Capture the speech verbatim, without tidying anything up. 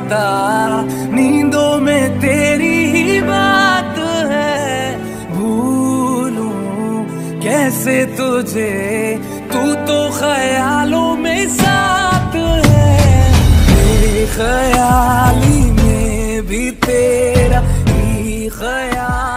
रहता, नींदों में तेरी ही बात है। भूलूं कैसे तुझे, तू तो ख्यालों में साथ है। मेरे ख्याली में भी तेरा ही ख्याल